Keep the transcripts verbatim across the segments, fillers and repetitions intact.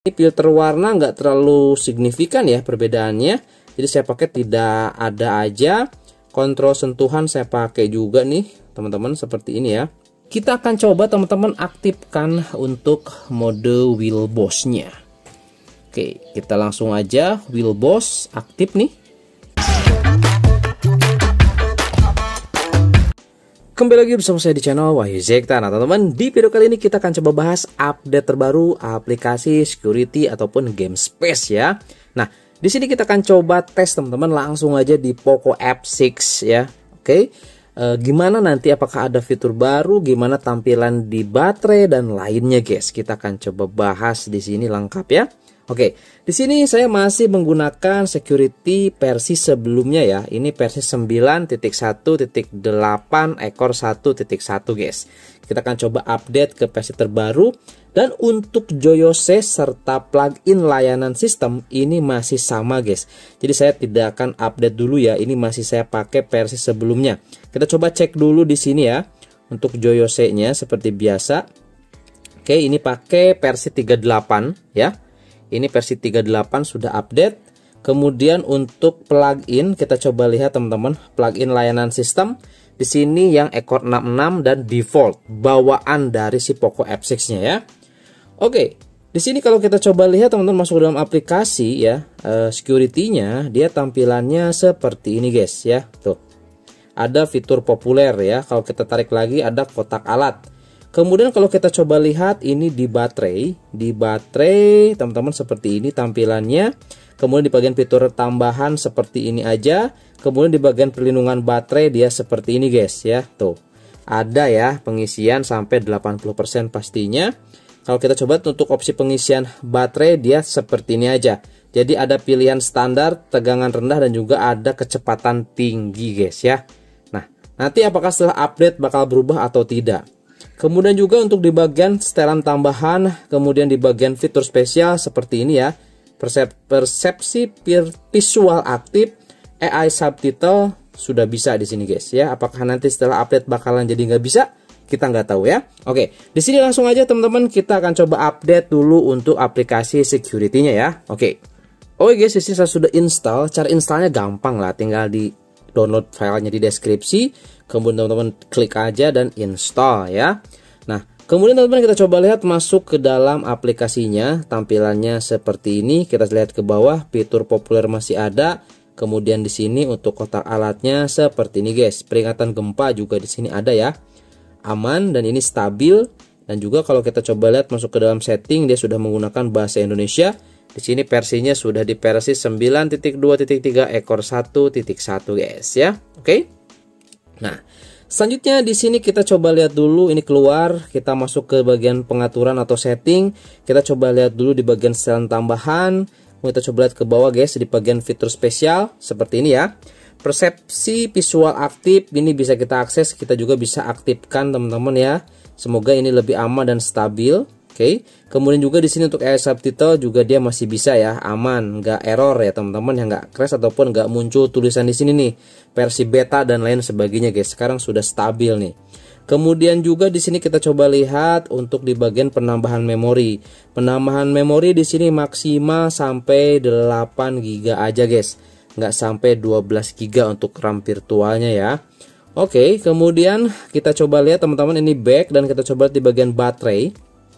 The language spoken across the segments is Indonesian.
filter warna nggak terlalu signifikan ya perbedaannya. Jadi saya pakai tidak ada aja. Kontrol sentuhan saya pakai juga nih teman-teman seperti ini ya. Kita akan coba teman-teman aktifkan untuk mode wheel boss-nya. Oke, kita langsung aja wheel boss aktif nih. Kembali lagi bersama saya di channel Wahyu Zekta. Nah teman-teman, di video kali ini kita akan coba bahas update terbaru aplikasi security ataupun game space ya. Nah, di sini kita akan coba tes teman-teman langsung aja di Poco F enam ya. Oke. E, gimana nanti, apakah ada fitur baru, gimana tampilan di baterai dan lainnya guys. Kita akan coba bahas di sini lengkap ya. Oke, di sini saya masih menggunakan security versi sebelumnya ya. Ini versi sembilan titik satu titik delapan ekor satu titik satu guys. Kita akan coba update ke versi terbaru. Dan untuk Joyose serta plugin layanan sistem ini masih sama guys. Jadi saya tidak akan update dulu ya. Ini masih saya pakai versi sebelumnya. Kita coba cek dulu di sini ya. Untuk Joyose-nya seperti biasa. Oke, ini pakai versi tiga puluh delapan ya. Ini versi tiga puluh delapan sudah update. Kemudian untuk plugin kita coba lihat teman-teman, plugin layanan sistem di sini yang ekor enam puluh enam dan default bawaan dari si Poco F enam-nya ya. Oke, di sini kalau kita coba lihat teman-teman masuk ke dalam aplikasi ya, uh, security-nya dia tampilannya seperti ini guys ya. Tuh. Ada fitur populer ya. Kalau kita tarik lagi ada kotak alat. Kemudian kalau kita coba lihat ini di baterai, di baterai teman-teman seperti ini tampilannya. Kemudian di bagian fitur tambahan seperti ini aja. Kemudian di bagian perlindungan baterai dia seperti ini guys ya. Tuh. Ada ya pengisian sampai delapan puluh persen pastinya. Kalau kita coba untuk opsi pengisian baterai dia seperti ini aja. Jadi ada pilihan standar, tegangan rendah dan juga ada kecepatan tinggi guys ya. Nah, nanti apakah setelah update bakal berubah atau tidak? Kemudian juga untuk di bagian setelan tambahan, kemudian di bagian fitur spesial seperti ini ya. Persep persepsi visual aktif, A I subtitle sudah bisa di sini guys ya. Apakah nanti setelah update bakalan jadi nggak bisa? Kita nggak tahu ya. Oke, di sini langsung aja teman-teman kita akan coba update dulu untuk aplikasi security-nya ya. Oke. Oke guys, di sini saya sudah install. Cara installnya gampang lah, tinggal di download filenya di deskripsi. Kemudian teman-teman klik aja dan install ya. Nah, kemudian teman-teman kita coba lihat masuk ke dalam aplikasinya. Tampilannya seperti ini. Kita lihat ke bawah, fitur populer masih ada. Kemudian di sini untuk kotak alatnya seperti ini guys. Peringatan gempa juga di sini ada ya. Aman dan ini stabil. Dan juga kalau kita coba lihat masuk ke dalam setting, dia sudah menggunakan bahasa Indonesia. Di sini versinya sudah di versi sembilan titik dua titik tiga ekor satu titik satu guys ya. Oke. Nah, selanjutnya di sini kita coba lihat dulu ini keluar, kita masuk ke bagian pengaturan atau setting. Kita coba lihat dulu di bagian setelan tambahan. Kita coba lihat ke bawah guys di bagian fitur spesial seperti ini ya. Persepsi visual aktif ini bisa kita akses, kita juga bisa aktifkan teman-teman ya. Semoga ini lebih aman dan stabil. Oke. Kemudian juga di sini untuk A I subtitle juga dia masih bisa ya, aman, nggak error ya teman-teman, yang nggak crash ataupun nggak muncul tulisan di sini nih versi beta dan lain sebagainya guys. Sekarang sudah stabil nih. Kemudian juga di sini kita coba lihat untuk di bagian penambahan memori. Penambahan memori di sini maksimal sampai delapan giga aja guys. Nggak sampai dua belas giga untuk RAM virtualnya ya. Oke, kemudian kita coba lihat teman-teman ini back dan kita coba lihat di bagian baterai.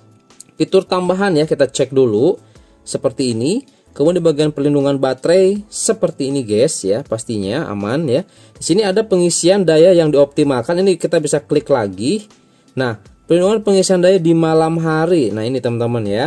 Fitur tambahan ya kita cek dulu seperti ini. Kemudian di bagian perlindungan baterai seperti ini guys ya, pastinya aman ya. Di sini ada pengisian daya yang dioptimalkan. Ini kita bisa klik lagi. Nah, perlindungan pengisian daya di malam hari. Nah, ini teman-teman ya.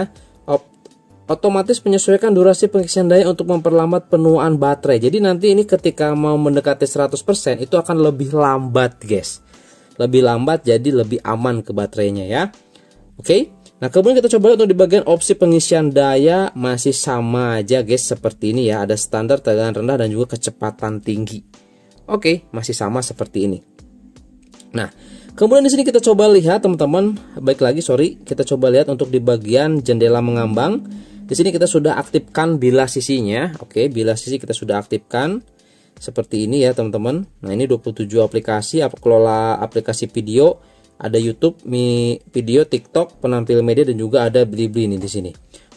Otomatis menyesuaikan durasi pengisian daya untuk memperlambat penuaan baterai. Jadi nanti ini ketika mau mendekati seratus persen itu akan lebih lambat guys. Lebih lambat jadi lebih aman ke baterainya ya. Oke. Nah, kemudian kita coba untuk di bagian opsi pengisian daya masih sama aja guys seperti ini ya. Ada standar, tegangan rendah dan juga kecepatan tinggi. Oke, masih sama seperti ini. Nah, kemudian di sini kita coba lihat teman-teman, baik lagi sorry, kita coba lihat untuk di bagian jendela mengambang. Di sini kita sudah aktifkan bilas sisinya. Oke, bilas sisi kita sudah aktifkan seperti ini ya teman-teman. Nah, ini dua puluh tujuh aplikasi, kelola aplikasi video, ada YouTube, Mi video, TikTok, penampil media dan juga ada Blibli nih di sini.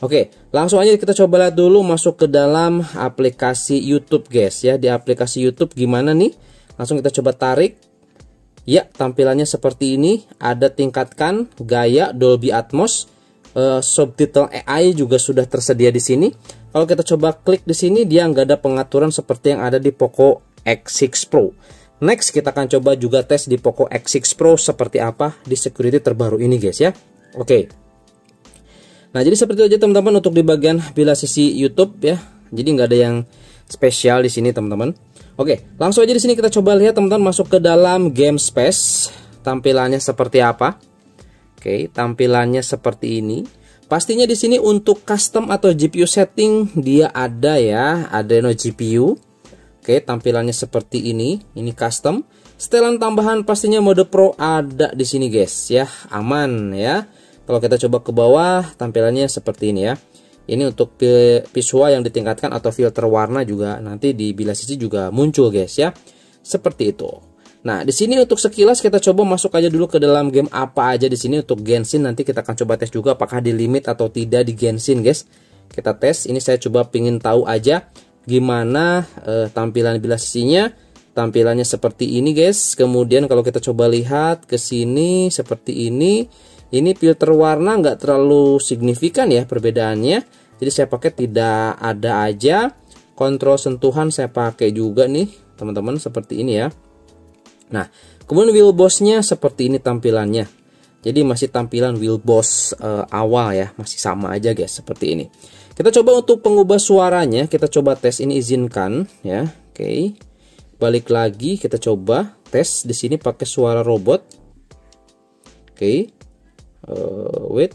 Oke, langsung aja kita coba lihat dulu masuk ke dalam aplikasi YouTube guys ya. Di aplikasi YouTube gimana nih? Langsung kita coba tarik. Ya, tampilannya seperti ini. Ada tingkatkan, gaya, Dolby Atmos, uh, subtitle A I juga sudah tersedia di sini. Kalau kita coba klik di sini, dia nggak ada pengaturan seperti yang ada di Poco X enam Pro. Next, kita akan coba juga tes di Poco X enam Pro seperti apa di security terbaru ini guys ya. Oke. Nah, jadi seperti itu aja teman-teman untuk di bagian bila sisi YouTube ya. Jadi nggak ada yang spesial di sini teman-teman. Oke, langsung aja di sini kita coba lihat teman-teman masuk ke dalam game space. Tampilannya seperti apa? Oke, tampilannya seperti ini. Pastinya di sini untuk custom atau G P U setting dia ada ya, Adreno G P U. Oke, tampilannya seperti ini. Ini custom. Setelan tambahan pastinya mode Pro ada di sini guys ya, aman ya. Kalau kita coba ke bawah, tampilannya seperti ini ya. Ini untuk visual yang ditingkatkan atau filter warna juga nanti di bilah sisi juga muncul guys ya. Seperti itu. Nah, di sini untuk sekilas kita coba masuk aja dulu ke dalam game apa aja di sini untuk Genshin. Nanti kita akan coba tes juga apakah di limit atau tidak di Genshin guys. Kita tes. Ini saya coba pingin tahu aja gimana eh, tampilan bilah sisinya. Tampilannya seperti ini guys. Kemudian kalau kita coba lihat ke sini seperti ini. Ini filter warna nggak terlalu signifikan ya perbedaannya. Jadi saya pakai tidak ada aja. Kontrol sentuhan saya pakai juga nih teman-teman seperti ini ya. Nah, kemudian wheel boss-nya seperti ini tampilannya. Jadi masih tampilan wheel boss uh, awal ya, masih sama aja guys seperti ini. Kita coba untuk pengubah suaranya, kita coba tes ini izinkan ya. Oke. Balik lagi kita coba tes di sini pakai suara robot. Oke. Uh, wait,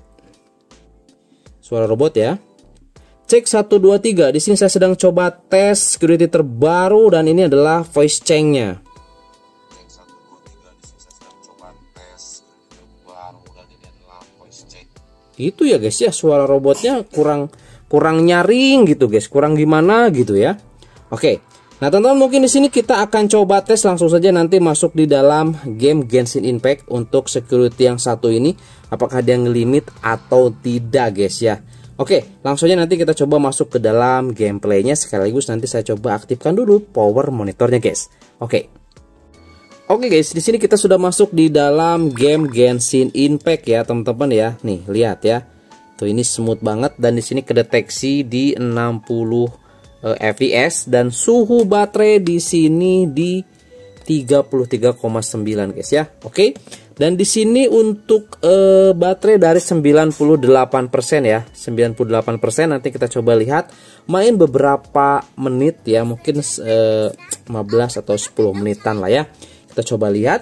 suara robot ya. Cek satu dua tiga. Di sini saya sedang coba tes security terbaru dan ini adalah voice change-nya. Cek satu dua tiga. Di sini saya sedang coba tes security terbaru dan ini adalah voice change. Itu ya guys ya, suara robotnya kurang kurang nyaring gitu guys, kurang gimana gitu ya. Oke. Nah teman-teman, mungkin di sini kita akan coba tes langsung saja nanti masuk di dalam game Genshin Impact untuk security yang satu ini, apakah dia ngelimit atau tidak guys ya. Oke, langsung aja nanti kita coba masuk ke dalam gameplaynya, sekaligus nanti saya coba aktifkan dulu power monitornya guys. Oke. Oke guys, di sini kita sudah masuk di dalam game Genshin Impact ya teman-teman ya. Nih lihat ya, tuh ini smooth banget dan di sini kedeteksi di enam puluh F P S dan suhu baterai di sini di tiga puluh tiga koma sembilan guys ya. Oke. Dan di sini untuk uh, baterai dari sembilan puluh delapan persen ya. sembilan puluh delapan persen nanti kita coba lihat main beberapa menit ya, mungkin uh, lima belas atau sepuluh menitan lah ya. Kita coba lihat.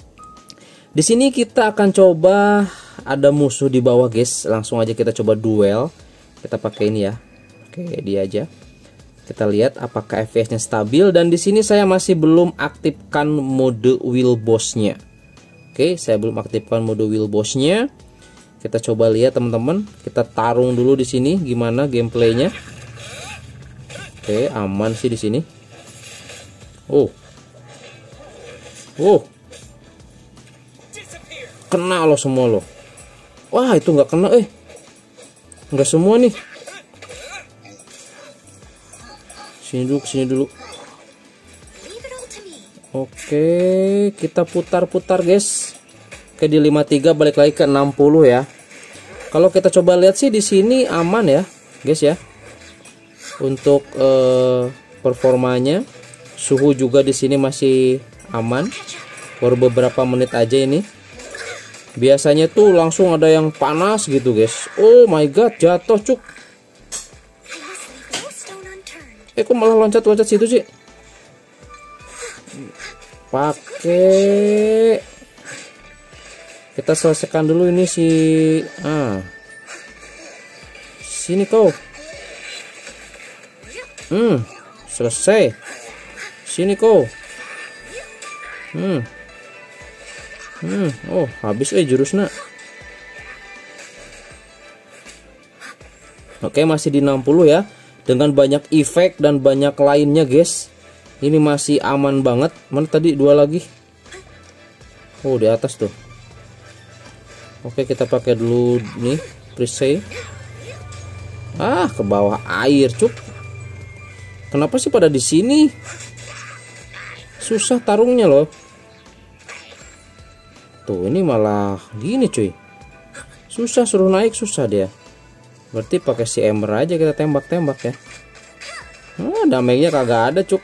Di sini kita akan coba ada musuh di bawah guys. Langsung aja kita coba duel. Kita pakai ini ya. Oke, dia aja. Kita lihat apakah F P S-nya stabil dan di sini saya masih belum aktifkan mode wheel boss-nya. Oke, saya belum aktifkan mode wheel boss-nya. Kita coba lihat teman-teman. Kita tarung dulu di sini gimana gameplaynya. Oke, aman sih di sini. Oh. Oh. Kena loh semua loh. Wah, itu nggak kena eh. Nggak semua nih. Sini dulu, sini dulu. Oke, kita putar-putar guys. Oke, di lima puluh tiga balik lagi ke enam puluh ya. Kalau kita coba lihat sih di sini aman ya, guys ya. Untuk eh, performanya, suhu juga di sini masih aman. Baru beberapa menit aja ini. Biasanya tuh langsung ada yang panas gitu guys. Oh my god, jatuh cuk. Eh kok malah loncat-loncat situ sih? Pakai. Kita selesaikan dulu ini si ah. Sini kau. Hmm, selesai. Sini kau. Hmm. Hmm, oh, habis eh jurusnya. Oke, masih di enam puluh ya. Dengan banyak efek dan banyak lainnya guys. Ini masih aman banget. Mana tadi dua lagi? Oh, di atas tuh. Oke, kita pakai dulu nih preset. Ah, ke bawah air, cuk. Kenapa sih pada di sini? Susah tarungnya loh. Tuh, ini malah gini, cuy. Susah, suruh naik susah dia. Berarti pakai si ember aja kita tembak-tembak ya. Ah, damainya kagak ada, cuk.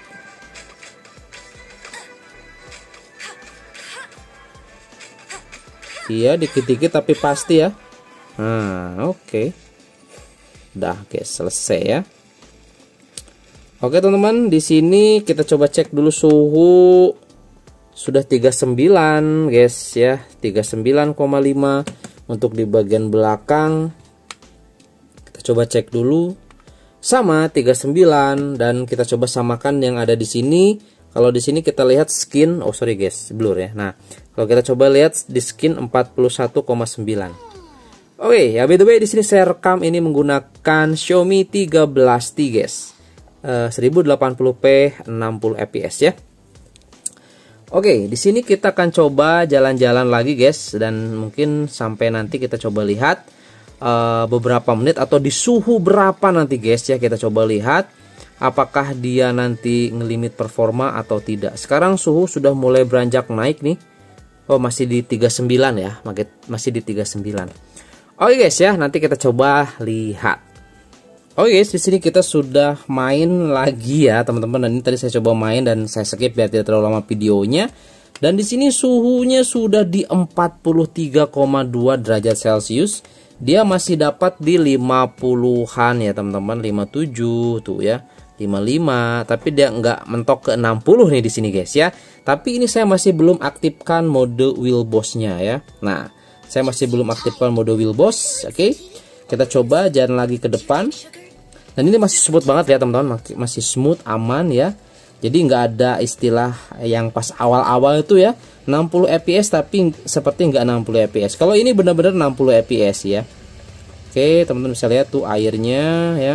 Iya, dikit-dikit tapi pasti ya. Nah, oke. Okay. Udah, guys, selesai ya. Oke, teman-teman, di sini kita coba cek dulu suhu. Sudah tiga puluh sembilan, guys ya. tiga puluh sembilan koma lima untuk di bagian belakang. Kita coba cek dulu. Sama tiga puluh sembilan dan kita coba samakan yang ada di sini. Kalau di sini kita lihat skin, oh sorry guys, blur ya. Nah, kalau kita coba lihat di skin empat puluh satu koma sembilan. Oke, ya by the way di sini saya rekam ini menggunakan Xiaomi tiga belas T guys. Uh, seribu delapan puluh p enam puluh F P S ya. Oke, di sini kita akan coba jalan-jalan lagi guys dan mungkin sampai nanti kita coba lihat uh, beberapa menit atau di suhu berapa nanti guys ya, kita coba lihat apakah dia nanti ngelimit performa atau tidak. Sekarang suhu sudah mulai beranjak naik nih. Oh, masih di tiga puluh sembilan ya, masih di tiga puluh sembilan. Oke guys ya, nanti kita coba lihat. Oke guys, di sini kita sudah main lagi ya teman-teman. Dan ini tadi saya coba main dan saya skip biar tidak terlalu lama videonya. Dan di sini suhunya sudah di empat puluh tiga koma dua derajat Celcius. Dia masih dapat di lima puluhan ya teman-teman, lima puluh tujuh tuh ya. lima puluh lima, tapi dia nggak mentok ke enam puluh nih di sini guys ya. Tapi ini saya masih belum aktifkan mode wheel boss-nya ya. Nah, saya masih belum aktifkan mode wheel boss. Oke. Kita coba jalan lagi ke depan. Dan ini masih smooth banget ya teman-teman, masih smooth, aman ya. Jadi nggak ada istilah yang pas awal-awal itu ya enam puluh F P S tapi seperti nggak enam puluh F P S. Kalau ini benar-benar enam puluh F P S ya. Oke, teman-teman bisa lihat tuh airnya ya.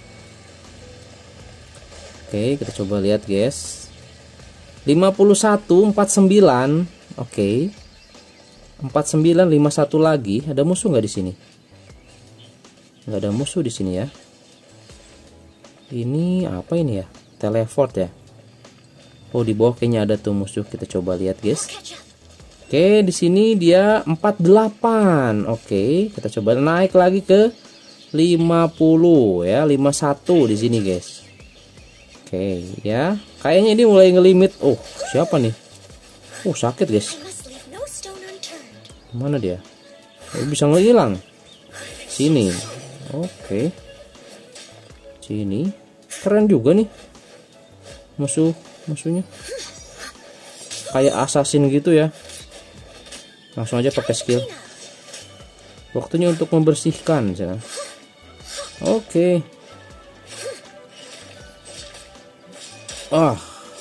Oke, kita coba lihat guys. lima puluh satu empat puluh sembilan. Oke. empat puluh sembilan lima puluh satu lagi. Ada musuh nggak di sini? Nggak ada musuh di sini ya. Ini apa ini ya? Teleport ya. Oh, di bawah kayaknya ada tuh musuh. Kita coba lihat guys. Oke, di sini dia empat puluh delapan. Oke, kita coba naik lagi ke lima puluh ya, lima puluh satu di sini guys. Oke ya, kayaknya ini mulai ngelimit. Oh, siapa nih? Oh, sakit guys. Mana dia? Oh, bisa ngehilang. Sini. Oke. Sini. Keren juga nih. Musuh, musuhnya. Kayak assassin gitu ya. Langsung aja pakai skill. Waktunya untuk membersihkan ya. Oke. Ah,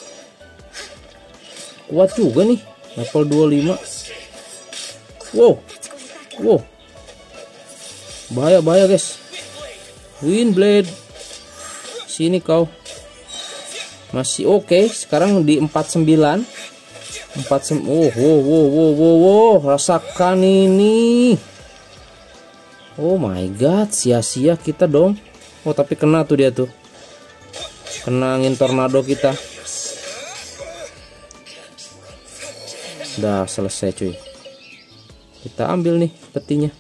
kuat juga nih, level dua puluh lima. Wow, wow, bahaya bahaya guys. Windblade, sini kau. Masih oke. Okay. Sekarang di empat puluh sembilan, empat sem. Oh, wow, wow, wow, wow, wow, rasakan ini. Oh my god, sia-sia kita dong. Oh, tapi kena tuh dia tuh. Kena angin tornado kita. Udah selesai cuy. Kita ambil nih petinya.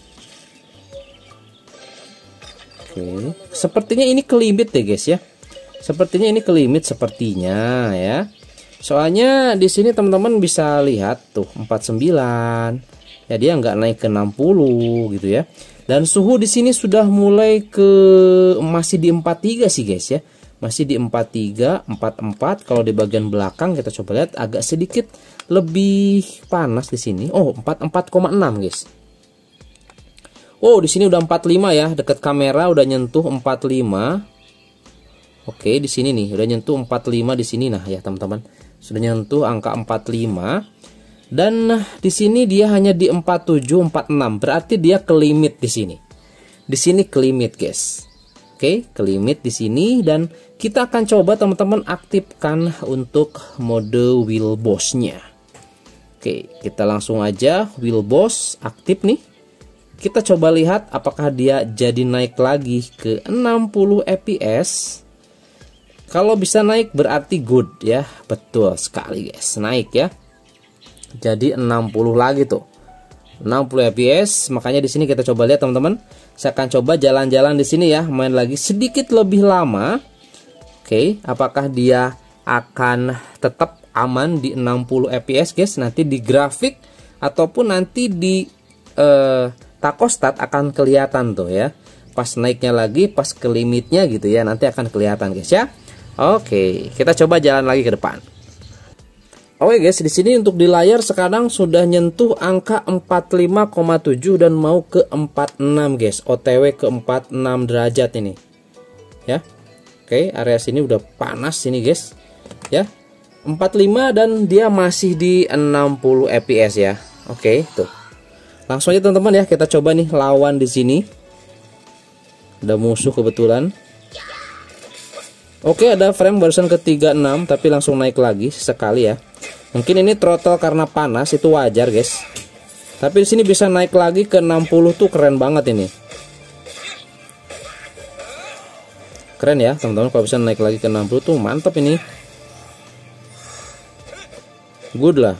Oke. Sepertinya ini kelimit deh guys ya. Sepertinya ini kelimit sepertinya ya. Soalnya di sini teman-teman bisa lihat tuh empat puluh sembilan. Ya dia nggak naik ke enam puluh gitu ya. Dan suhu di sini sudah mulai ke masih di empat puluh tiga sih guys ya. Masih di empat puluh tiga, empat puluh empat. Kalau di bagian belakang kita coba lihat agak sedikit lebih panas di sini. Oh, empat puluh empat koma enam, guys. Oh, di sini udah empat puluh lima ya. Dekat kamera udah nyentuh empat puluh lima. Oke, di sini nih udah nyentuh empat puluh lima di sini nah ya, teman-teman. Sudah nyentuh angka empat puluh lima. Dan di sini dia hanya di empat puluh tujuh, empat puluh enam. Berarti dia kelimit di sini. Di sini kelimit, guys. Oke, kelimit di sini dan kita akan coba teman-teman aktifkan untuk mode wheel boss-nya. Oke, kita langsung aja wheel boss aktif nih. kita coba lihat apakah dia jadi naik lagi ke enam puluh F P S. Kalau bisa naik berarti good ya. Betul sekali guys, naik ya. Jadi enam puluh lagi tuh. enam puluh F P S. Makanya di sini kita coba lihat teman-teman. Saya akan coba jalan-jalan di sini ya, main lagi sedikit lebih lama. Oke, apakah dia akan tetap aman di enam puluh F P S guys? Nanti di grafik ataupun nanti di eh, Takostat akan kelihatan tuh ya. Pas naiknya lagi, pas ke limitnya gitu ya, nanti akan kelihatan guys ya. Oke, kita coba jalan lagi ke depan. Oke guys, di sini untuk di layar sekarang sudah nyentuh angka empat puluh lima koma tujuh dan mau ke empat puluh enam guys. O T W ke empat puluh enam derajat ini. Ya. Oke, area sini udah panas ini guys. Ya. empat puluh lima dan dia masih di enam puluh F P S ya. Oke, tuh. Langsung aja teman-teman ya, kita coba nih lawan di sini. Ada musuh kebetulan. Oke, ada frame barusan ke tiga puluh enam tapi langsung naik lagi sekali ya. Mungkin ini throttle karena panas, itu wajar guys. Tapi di sini bisa naik lagi ke enam puluh tuh keren banget ini. Keren ya, teman-teman, kalau bisa naik lagi ke enam puluh tuh mantap ini. Good lah.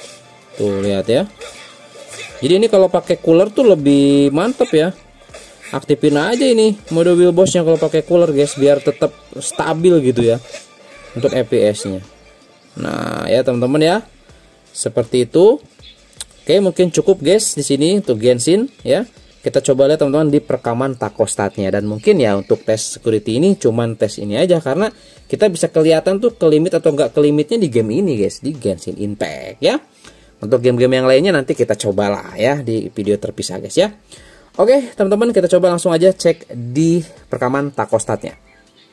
Tuh lihat ya. Jadi ini kalau pakai cooler tuh lebih mantep ya. Aktifin aja ini mode wheel bossnya kalau pakai cooler guys, biar tetap stabil gitu ya untuk F P S-nya. Nah ya teman-teman ya, seperti itu. Oke, mungkin cukup guys di sini untuk Genshin ya. Kita coba lihat teman-teman di perekaman Takostatnya, dan mungkin ya untuk tes security ini cuman tes ini aja karena kita bisa kelihatan tuh ke limit atau enggak ke limitnya di game ini guys, di Genshin Impact ya. Untuk game-game yang lainnya nanti kita cobalah ya di video terpisah guys ya. Oke teman-teman, kita coba langsung aja cek di perekaman Takostatnya.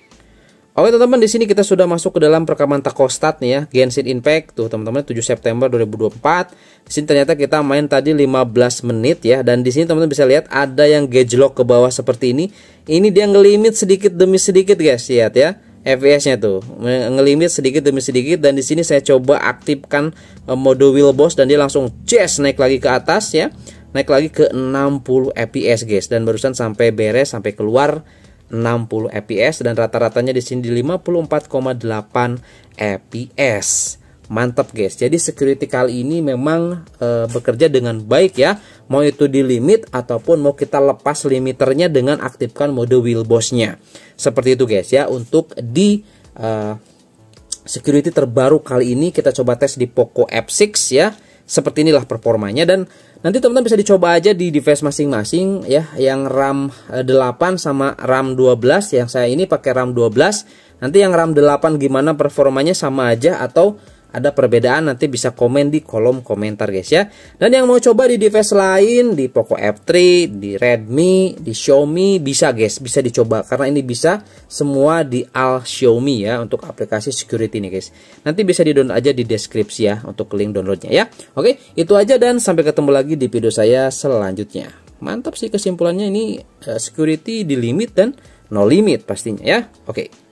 Oke teman-teman, di sini kita sudah masuk ke dalam perekaman Takostat nih ya, Genshin Impact tuh teman-teman, tujuh September dua ribu dua puluh empat. Di sini ternyata kita main tadi lima belas menit ya, dan di sini teman-teman bisa lihat ada yang gauge-lock ke bawah seperti ini. Ini dia ngelimit sedikit demi sedikit guys, lihat ya. F P S-nya tuh ngelimit sedikit demi sedikit, dan di sini saya coba aktifkan mode wheel boss dan dia langsung jazz naik lagi ke atas ya. Naik lagi ke enam puluh F P S guys, dan barusan sampai beres sampai keluar enam puluh F P S, dan rata-ratanya di sini di lima puluh empat koma delapan F P S. Mantap guys. Jadi security kali ini memang e, bekerja dengan baik ya. Mau itu di limit ataupun mau kita lepas limiternya dengan aktifkan mode wheel boss-nya. Seperti itu guys ya. Untuk di e, security terbaru kali ini kita coba tes di Poco F enam ya. Seperti inilah performanya, dan nanti teman-teman bisa dicoba aja di device masing-masing ya. Yang RAM delapan sama RAM dua belas, yang saya ini pakai RAM dua belas. Nanti yang RAM delapan gimana performanya, sama aja atau ada perbedaan, nanti bisa komen di kolom komentar guys ya. Dan yang mau coba di device lain, di Poco F tiga, di Redmi, di Xiaomi, bisa guys, bisa dicoba karena ini bisa semua di all Xiaomi ya untuk aplikasi security nih guys. Nanti bisa di-download aja di deskripsi ya untuk link downloadnya ya. Oke, itu aja dan sampai ketemu lagi di video saya selanjutnya. Mantap sih kesimpulannya, ini uh, security di limit dan no limit pastinya ya. Oke.